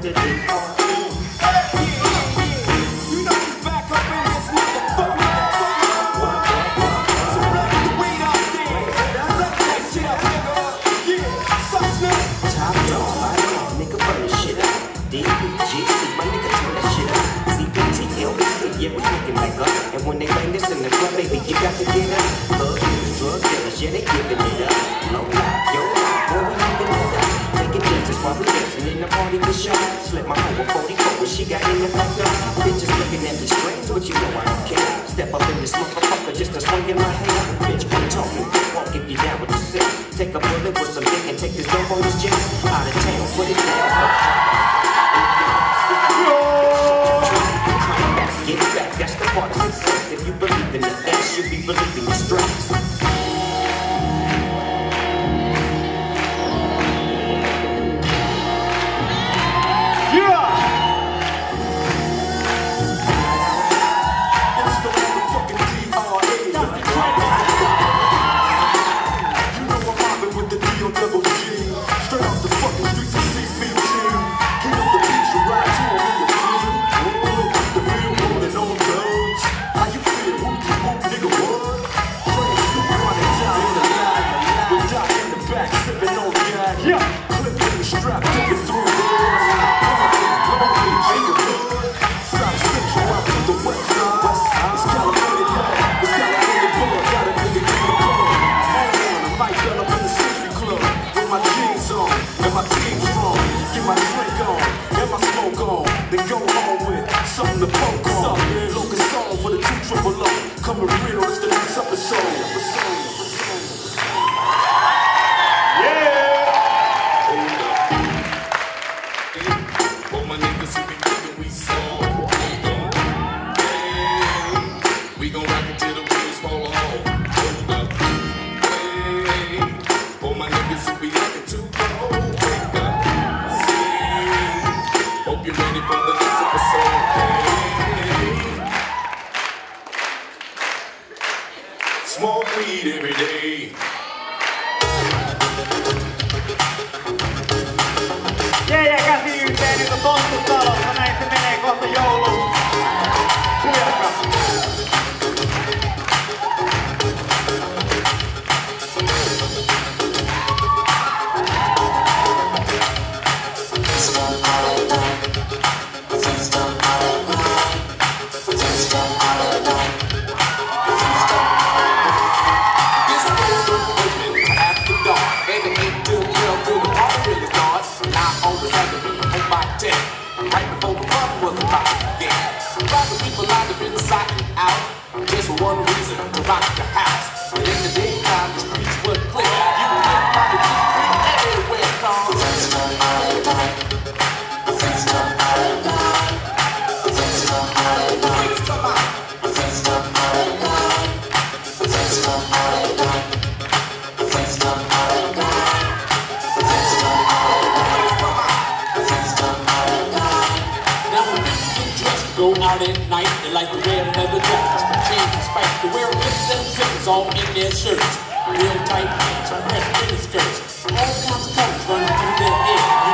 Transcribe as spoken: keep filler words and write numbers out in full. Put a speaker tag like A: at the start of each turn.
A: the D R E. Yeah, we looking like up. And when they bang this in the club, baby, you got to get up. Thug dealers, drug dealers, yeah, they giving it up. Low life, yo life, boy, we living it up. Taking chances while we dancing in the party with show. Slip my hoe with forty-four when she got in the back door. Bitches looking at me strange, but you know I don't care. Step up in this motherfucker just to swing in my hair. Bitch, quit talking, walk if you down with the sick. Take a bullet with some dick and take this dope on this jet. Out of town, put it down. Get back, that's the part of success. If you believe in the ass, you'll be believing your strengths.
B: Then go home with something to poke on. Locust song for the two triple O. Coming real, it's the next episode. Yeah! All my niggas who be niggas, we sold. Hey, we gon' rock it till the wheels fall off. Hold up. Hey, all my niggas who be looking too cold. Take a seat. Hope you're ready for the next episode. Hey. Smoke weed every day.
C: Yeah, ja käsi yhteen nyt on tontut talossa, näin se menee kohta jouluun. Syöpä.
B: Right before the fun was about to begin. Lots of people out there inside and out, just for one reason, to rock the house. But in the daytime, the streets were clear. You can get probably two, three everywhere. Cause go out at night, they like to wear leather jackets, chains and spikes, to wear rips and zippers all in their shirts. Real tight pants, fresh mini skirts, all kinds of colors running through their hair.